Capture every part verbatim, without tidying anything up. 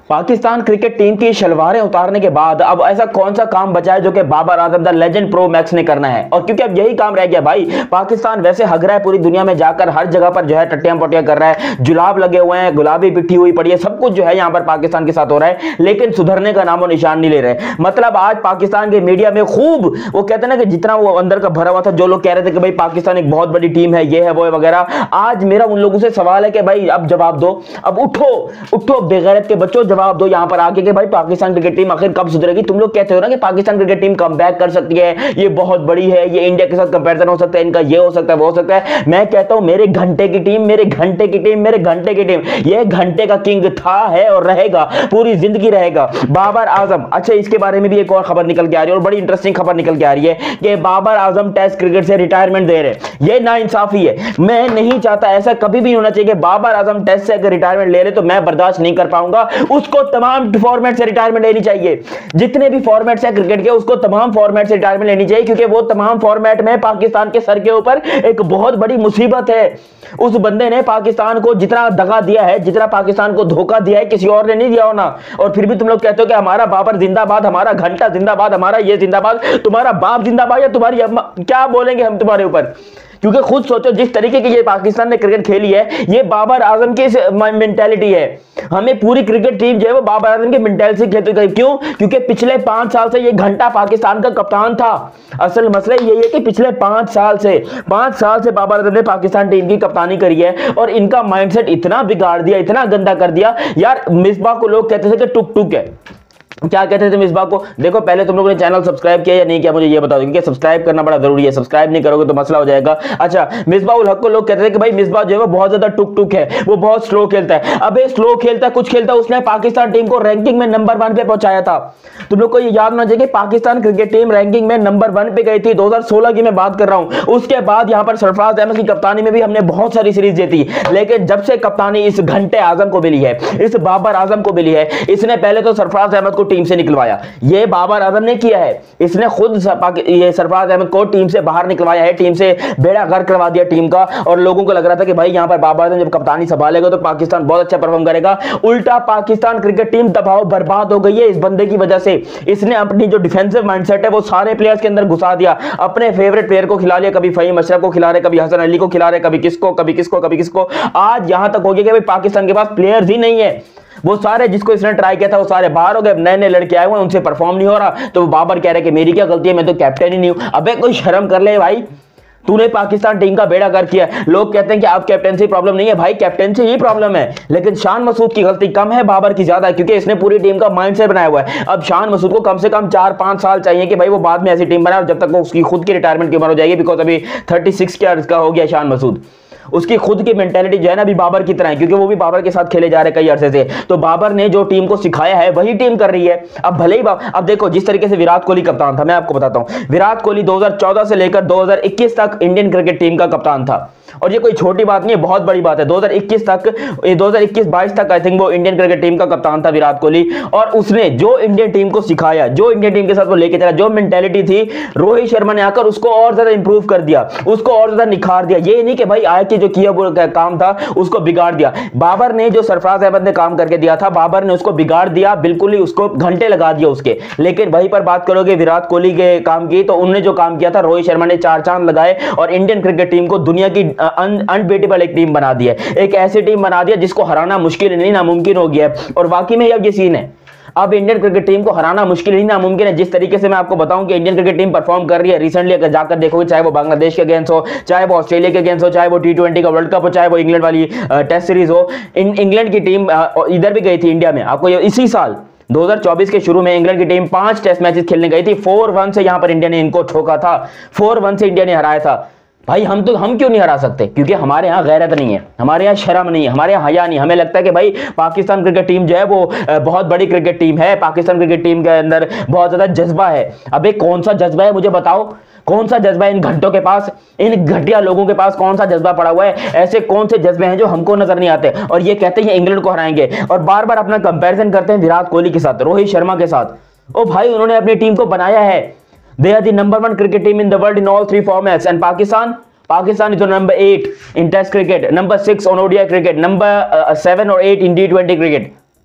Pakistan cricket team की शलवारें उतारने के बाद अब ऐसा कौन सा काम बचा है जो कि Babar Azam the legend pro max ने करना है। और क्योंकि अब यही काम रह गया भाई, पाकिस्तान वैसे हग रहा है पूरी दुनिया में जाकर, हर जगह पर जो है टट्टियां पोटियां कर रहा है, जुलाब लगे हुए हैं, गुलाबी पिट्ठी हुई पड़ी है, सब कुछ जो है यहां पर पाकिस्तान के साथ हो रहा है, लेकिन सुधरने का नामो निशान नहीं ले रहे। मतलब आज पाकिस्तान के मीडिया में खूब वो कहते हैं ना कि जितना वो अंदर का भरा हुआ था, जो लोग कह रहे थे कि भाई पाकिस्तान एक बहुत बड़ी टीम है, ये है वो है वगैरह, आज मेरा उन लोगों से सवाल है कि भाई अब जवाब दो, अब उठो उठो बेगैरत के बच्चों, जवाब दो यहां पर आके कि भाई पाकिस्तान क्रिकेट टीम आखिर कब सुधरेगी। तुम लोग कहते हो ना कि पाकिस्तान क्रिकेट टीम कमबैक कर सकती है, ये बहुत बड़ी है, ये इंडिया के साथ कंपैरिजन हो सकता है, इनका ये हो सकता है वो हो सकता है। मैं कहता हूं मेरे घंटे की टीम, मेरे घंटे की टीम, मेरे घंटे की टीम, ये घंटे का किंग था, है और रहेगा, पूरी जिंदगी रहेगा, बाबर आजम। अच्छा, इसके बारे में भी एक और खबर निकल के आ रही है और बड़ी इंटरेस्टिंग खबर निकल के आ रही है कि बाबर आजम टेस्ट क्रिकेट से रिटायरमेंट दे रहे। ये नाइंसाफी है, मैं नहीं चाहता, ऐसा कभी भी होना चाहिए कि बाबर आजम टेस्ट से अगर रिटायरमेंट ले ले तो मैं बर्दाश्त नहीं कर पाऊंगा। उसको तमाम फॉर्मेट से रिटायरमेंट लेनी चाहिए, जितने भी फॉर्मेट्स है क्रिकेट के, उसको तमाम फॉर्मेट से रिटायरमेंट लेनी चाहिए, क्योंकि वो तमाम फॉर्मेट में पाकिस्तान के सर के ऊपर एक बहुत बड़ी मुसीबत है। उस बंदे ने पाकिस्तान को जितना दगा दिया है, जितना पाकिस्तान को धोखा दिया है, किसी और ने नहीं दिया होना। और फिर भी तुम लोग कहते हो कि हमारा बाबर जिंदाबाद, हमारा घंटा जिंदाबाद, हमारा ये जिंदाबाद, तुम्हारा बाप जिंदाबाद या तुम्हारी अम्मा, क्या बोलेंगे हम तुम्हारे ऊपर। क्योंकि खुद सोचो जिस तरीके की ये पाकिस्तान ने क्रिकेट खेली है, ये बाबर आजम की मेंटालिटी है। हमें पूरी क्रिकेट टीम जो है वो बाबर आजम की मेंटालिटी से खेलती है। क्यों? क्योंकि पिछले पांच साल से ये घंटा पाकिस्तान का कप्तान था। असल मसला यही है कि पिछले पांच साल से पांच साल से बाबर आजम ने पाकिस्तान टीम की कप्तानी करी है और इनका माइंडसेट इतना बिगाड़ दिया, इतना गंदा कर दिया। यार मिसबाह को लोग कहते थे कि टुक टुक है, क्या कहते थे मिसबाह को। देखो पहले तुम लोगों ने चैनल सब्सक्राइब किया या नहीं किया मुझे ये बताओ, क्योंकि सब्सक्राइब करना बड़ा जरूरी है, सब्सक्राइब नहीं करोगे तो मसला हो जाएगा। अच्छा, मिसबाह उल हक को लोग कहते थे कि भाई मिसबाह जो है वो बहुत ज्यादा टुक टुक है, वो बहुत स्लो खेलता है। अबे स्लो खेलता है, कुछ खेलता है, उसने पाकिस्तान टीम को रैंकिंग में नंबर वन पे पहुंचाया था। तुम लोग को ये याद होना चाहिए कि पाकिस्तान क्रिकेट टीम रैंकिंग में नंबर वन पे गई थी, दो हजार सोलह की मैं बात कर रहा हूं। उसके बाद यहां पर सरफराज अहमद की कप्तानी में भी हमने बहुत सारी सीरीज जीती, लेकिन जब से कप्तानी इस घंटे आजम को मिली है, इस बाबर आजम को मिली है, इसने पहले तो सरफराज अहमद को टीम से निकलवाया। ये बाबर आजम ने किया है, इसने खुद ये सरफराज अहमद को टीम से बाहर निकलवाया है, टीम से बेड़ा गर्क करवा दिया टीम का। और लोगों को लग रहा था कि भाई यहां पर बाबर आजम जब कप्तानी संभालेगा तो पाकिस्तान बहुत अच्छा परफॉर्म करेगा। उल्टा पाकिस्तान क्रिकेट टीम दबाव बर्बाद हो गई है इस बंदे की वजह से। इसने अपनी जो डिफेंसिव माइंडसेट है वो सारे प्लेयर्स के अंदर घुसा दिया, अपने फेवरेट प्लेयर को खिला लिया, कभी फहीम अशरफ को खिला रहे, कभी हसन अली को खिला रहे, कभी किसको कभी किसको कभी किसको। आज यहां तक हो गया कि भाई पाकिस्तान के पास प्लेयर्स ही नहीं है। वो सारे जिसको इसने ट्राई किया था वो सारे बाहर हो गए, नए नए लड़के आए हुए हैं, उनसे परफॉर्म नहीं हो रहा। तो बाबर कह रहे कि मेरी क्या गलती है, मैं तो कैप्टन ही नहीं हूं। अबे कोई शर्म कर ले भाई, तूने पाकिस्तान टीम का बेड़ा गर्क किया। लोग कहते हैं कि आप कैप्टनसी प्रॉब्लम नहीं है, भाई कैप्टनसी ही प्रॉब्लम है, लेकिन शान मसूद की गलती कम है, बाबर की ज्यादा है, क्योंकि इसने पूरी टीम का माइंडसेट बनाया हुआ है। अब शान मसूद को कम से कम चार पांच साल चाहिए कि भाई वो बाद में ऐसी टीम बनाए, जब तक वो उसकी खुद की रिटायरमेंट की उम्र हो जाएगी, बिकॉज अभी थर्टी सिक्स का हो गया शान मसूद। उसकी खुद की मेंटालिटी जो है ना अभी बाबर की तरह है, क्योंकि वो भी बाबर के साथ खेले जा रहे कई अरसे से। तो बाबर ने जो टीम को सिखाया है वही टीम कर रही है। अब भले ही अब देखो जिस तरीके से विराट कोहली कप्तान था, मैं आपको बताता हूं, विराट कोहली दो हज़ार चौदह से लेकर दो हज़ार इक्कीस तक इंडियन क्रिकेट टीम का कप्तान था। और ये कोई छोटी बात नहीं है, बहुत बड़ी बात है। दो हज़ार इक्कीस तक दो हज़ार इक्कीस बाईस तक आई थिंक वो इंडियन क्रिकेट टीम का कप्तान था विराट कोहली। और उसने जो इंडियन टीम को सिखाया, जो इंडियन टीम के साथ वो लेके चला, जो मेंटालिटी थी, रोहित शर्मा ने आकर उसको और ज्यादा इंप्रूव कर दिया, उसको और ज्यादा निखार दिया। ये नहीं कि भाई आए कि जो किया वो काम था उसको बिगाड़ दिया। बाबर ने जो सरफराज अहमद ने काम करके दिया था, बाबर ने उसको बिगाड़ दिया, बिल्कुल ही उसको घंटे लगा दिया उसके। लेकिन वहीं पर बात करोगे विराट कोहली के काम की, तो उन्होंने जो काम किया था, रोहित शर्मा ने चार चांद लगाए और इंडियन क्रिकेट टीम को दुनिया की अनबीटेबल एक टीम बना दी है, एक ऐसी टीम बना दिया जिसको हराना मुश्किल नहीं नामुमकिन हो गया है। और वाकई में अब ये सीन है, अब इंडियन क्रिकेट टीम को हराना मुश्किल ही नामुमकिन है। जिस तरीके से मैं आपको बताऊं कि इंडियन क्रिकेट टीम परफॉर्म कर रही है रिसेंटली, अगर जाकर देखोगे, चाहे वो बांग्लादेश के अगेंस्ट हो, चाहे वो ऑस्ट्रेलिया के अगेंस्ट हो, चाहे वो टी ट्वेंटी का वर्ल्ड कप हो, चाहे वो इंग्लैंड वाली टेस्ट सीरीज हो, इंग्लैंड की टीम इधर भी गई थी इंडिया में। आपको इसी साल दो हज़ार चौबीस के शुरू में इंग्लैंड की टीम पांच टेस्ट मैचेस खेलने गई थी, फोर वन से यहां पर इंडिया ने इनको ठोका था, फोर वन से इंडिया ने हराया था। भाई हम तो हम क्यों नहीं हरा सकते? क्योंकि हमारे यहाँ गैरत नहीं है, हमारे यहाँ शर्म नहीं है, हमारे यहाँ हया नहीं। हमें लगता है कि भाई पाकिस्तान क्रिकेट टीम जो है वो बहुत बड़ी क्रिकेट टीम है, पाकिस्तान क्रिकेट टीम के अंदर बहुत ज्यादा जज्बा है। अबे कौन सा जज्बा है मुझे बताओ, कौन सा जज्बा है इन घंटों के पास, इन घटिया लोगों के पास कौन सा जज्बा पड़ा हुआ है? ऐसे कौन से जज्बे हैं जो हमको नजर नहीं आते? और ये कहते हैं इंग्लैंड को हराएंगे और बार बार अपना कंपैरिजन करते हैं विराट कोहली के साथ, रोहित शर्मा के साथ। ओ भाई उन्होंने अपनी टीम को बनाया है, they are the number one cricket team in the world in all three formats. And Pakistan Pakistan is on number eight in Test cricket, number six on O D I cricket, number uh, seven or eight in T twenty cricket.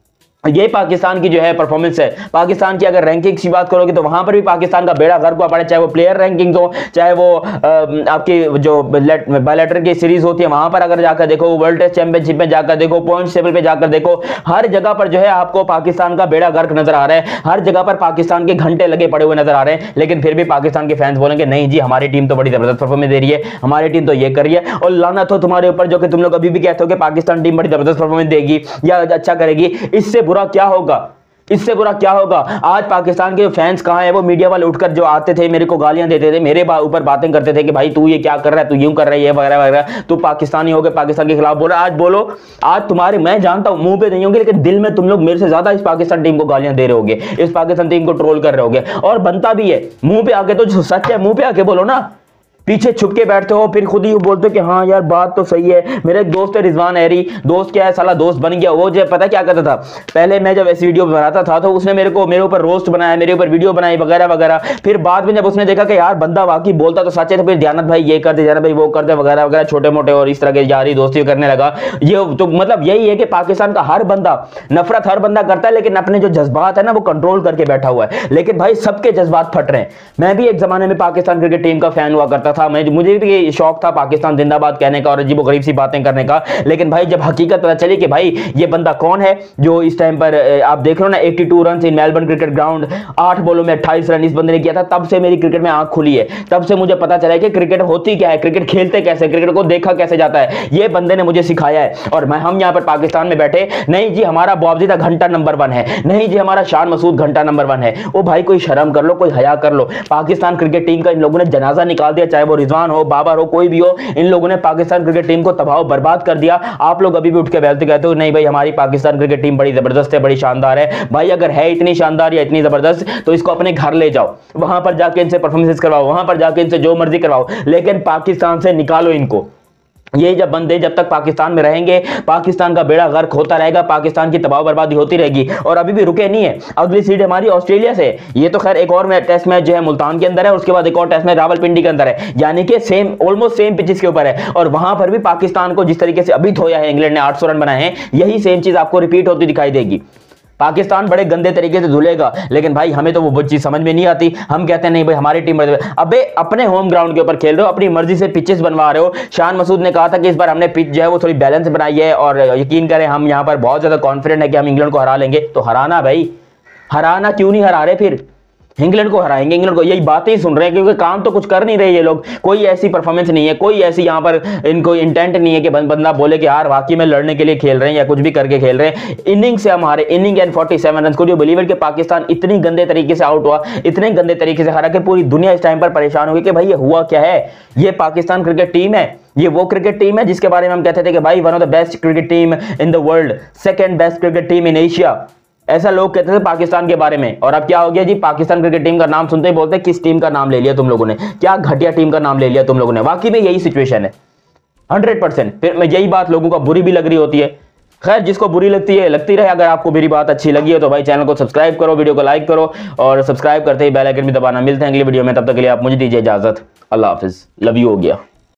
ये पाकिस्तान की जो है performance है। पाकिस्तान की अगर rankings की बात करोगे तो वहां पर भी पाकिस्तान का बेड़ा गर्क हुआ पड़ा, चाहे वो प्लेयर रैंकिंग हो, चाहे वो आ, आपकी जो बायलैटरल की सीरीज होती है वहां पर अगर जाकर देखो, वर्ल्ड टेस्ट चैंपियनशिप में जाकर देखो, पॉइंट टेबल पे जाकर देखो, हर जगह पर जो है आपको पाकिस्तान का बेड़ा गर्क नजर आ रहा है। हर जगह पर पाकिस्तान के घंटे लगे पड़े हुए नजर आ रहे हैं, लेकिन फिर भी पाकिस्तान के फैंस बोलेंगे नहीं जी हमारी टीम तो बड़ी जबरदस्त परफॉर्मेंस दे रही है, हमारी टीम तो ये कर रही है। और लानत हो तुम्हारे ऊपर जो कि तुम लोग अभी भी कहते हो कि पाकिस्तान टीम बड़ी जबरदस्त परफॉर्मेंस देगी या अच्छा करेगी। इससे बुरा क्या होगा, इससे बुरा क्या होगा। आज पाकिस्तान के फैंस कहां है, वो मीडिया वाले उठकर जो आते थे मेरे को गालियां देते थे, मेरे ऊपर बातें करते थे कि भाई तू ये क्या कर रहा है, तू यूं कर रहा है, ये वगैरह वगैरह, तू पाकिस्तानी हो गए, पाकिस्तान के खिलाफ बोल रहा है। आज बोलो, आज तुम्हारे, मैं जानता हूं मुंह पे नहीं होंगे लेकिन दिल में तुम लोग मेरे से ज्यादा इस पाकिस्तान टीम को गालियां दे रहे होगे, इस पाकिस्तान टीम को ट्रोल कर रहे होगे। और बनता भी है, मुंह पे आके तो जो सच है मुंह पे आके बोलो ना, पीछे छुप के बैठते हो, फिर खुद ही बोलते हो कि हाँ यार बात तो सही है। मेरा एक दोस्त है रिजवान एरी, दोस्त क्या है साला दोस्त बन गया। वो जो पता क्या करता था, पहले मैं जब ऐसी वीडियो बनाता था तो उसने मेरे को मेरे ऊपर रोस्ट बनाया, मेरे ऊपर वीडियो बनाई वगैरह वगैरह। फिर बाद में जब उसने देखा कि यार बंदा वाकई बोलता तो सच है, तो फिर ध्यानत भाई ये कर दे, ध्यानत भाई वो कर दे वगैरह वगैरह, छोटे मोटे और इस तरह के यारी दोस्ती करने लगा। ये तो मतलब यही है कि पाकिस्तान का हर बंदा, नफरत हर बंदा करता है लेकिन अपने जो जज्बात है ना वो कंट्रोल करके बैठा हुआ है। लेकिन भाई सबके जज्बात फट रहे हैं। मैं भी एक जमाने में पाकिस्तान क्रिकेट टीम का फैन हुआ करता था, मैं मुझे भी शौक था पाकिस्तान जिंदाबाद कहने का और अजीबो गरीब सी बातें करने का। लेकिन भाई जब हकीकत पता चली कि भाई ये बंदा कौन है जो इस टाइम पर आप देख रहे हो ना बयासी run in Melbourne cricket ground, आठ बॉलों में अट्ठाईस रन इस बंदे ने किया था, तब से मेरी क्रिकेट में आंख खुली है। तब से मुझे पता चला कि क्रिकेट होती क्या है, क्रिकेट खेलते कैसे, क्रिकेट को देखा कैसे जाता है, ये बंदे ने मुझे सिखाया है। और मैं हम यहां पर पाकिस्तान में बैठे, नहीं जी हमारा बॉबजीदा घंटा नंबर वन है, नहीं जी हमारा शान मसूद घंटा नंबर वन है। ओ भाई कोई शर्म कर लो, कोई हया कर लो। पाकिस्तान क्रिकेट टीम का इन लोगों ने जनाजा निकाल दिया, चाहे वो रिजवान हो, बाबर हो, कोई भी हो, इन लोगों ने पाकिस्तान क्रिकेट टीम को तबाह बर्बाद कर दिया। आप लोग अभी भी उठ के बैठते कहते हो नहीं भाई हमारी पाकिस्तान क्रिकेट टीम बड़ी जबरदस्त है, बड़ी शानदार है। भाई अगर है इतनी शानदार या इतनी जबरदस्त तो इसको अपने घर ले जाओ, वहां पर जाके इनसे परफॉर्मेंस करवाओ, वहां पर जाके इनसे जो मर्जी करवाओ, लेकिन पाकिस्तान से निकालो इनको। ये जब बंदे जब तक पाकिस्तान में रहेंगे, पाकिस्तान का बेड़ा गर्क होता रहेगा, पाकिस्तान की तबाह बर्बादी होती रहेगी। और अभी भी रुके नहीं है, अगली सीट हमारी ऑस्ट्रेलिया से। ये तो खैर एक और टेस्ट मैच जो है मुल्तान के अंदर है, उसके बाद एक और टेस्ट मैच रावलपिंडी के अंदर है, यानी कि सेम ऑलमोस्ट सेम पिचेस के ऊपर है। और वहां पर भी पाकिस्तान को जिस तरीके से अभी धोया है, इंग्लैंड ने आठ सौ रन बनाए हैं, यही सेम चीज आपको रिपीट होती दिखाई देगी। पाकिस्तान बड़े गंदे तरीके से धुलेगा, लेकिन भाई हमें तो वो चीज समझ में नहीं आती। हम कहते हैं नहीं भाई हमारी टीम, अबे अपने होम ग्राउंड के ऊपर खेल रहे हो, अपनी मर्जी से पिचेस बनवा रहे हो। शान मसूद ने कहा था कि इस बार हमने पिच जो है वो थोड़ी बैलेंस बनाई है और यकीन करें हम यहाँ पर बहुत ज्यादा कॉन्फिडेंट है कि हम इंग्लैंड को हरा लेंगे। तो हराना भाई, हराना क्यों नहीं हरा रहे, फिर इंग्लैंड को हराएंगे, इंग्लैंड को, यही बातें ही सुन रहे हैं क्योंकि काम तो कुछ कर नहीं रहे ये लोग। कोई ऐसी परफॉर्मेंस नहीं है, कोई ऐसी यहाँ पर इनको इंटेंट नहीं है कि बंदा बोले कि यार वाकई में लड़ने के लिए खेल रहे हैं या कुछ भी करके खेल रहे हैं। इनिंग से हमारे इनिंग एंड सैंतालीस रन को जो बिलीवर के पाकिस्तान इतनी गंदे तरीके से आउट हुआ, इतने गंदे तरीके से हारा कि पूरी दुनिया इस टाइम पर परेशान होगी कि भाई ये हुआ क्या है। ये पाकिस्तान क्रिकेट टीम है, ये वो क्रिकेट टीम है जिसके बारे में हम कहते थे कि भाई one of the best cricket team in the world, second best cricket team in Asia, ऐसा लोग कहते थे पाकिस्तान के बारे में। और अब क्या हो गया जी, पाकिस्तान क्रिकेट टीम का नाम सुनते ही बोलते हैं किस टीम का नाम ले लिया तुम लोगों ने, क्या घटिया टीम का नाम ले लिया तुम लोगों ने। वाकई में यही सिचुएशन है हंड्रेड परसेंट। फिर मैं यही बात लोगों को बुरी भी लग रही होती है। खैर जिसको बुरी लगती है लगती रहे, अगर आपको मेरी बात अच्छी लगी है तो भाई चैनल को सब्सक्राइब करो, वीडियो को लाइक करो और सब्सक्राइब करते ही बेल आइकन भी दबाना। मिलते हैं अगली वीडियो में, तब तक के लिए आप मुझे दीजिए इजाजत। अल्लाह हाफिज, लव यू हो गया।